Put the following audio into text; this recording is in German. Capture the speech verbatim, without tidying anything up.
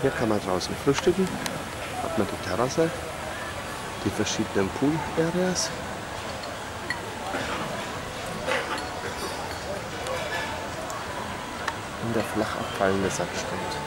Hier kann man draußen frühstücken. Hat man die Terrasse, die verschiedenen Pool-Areas. Und der flach abfallende Sandstrand.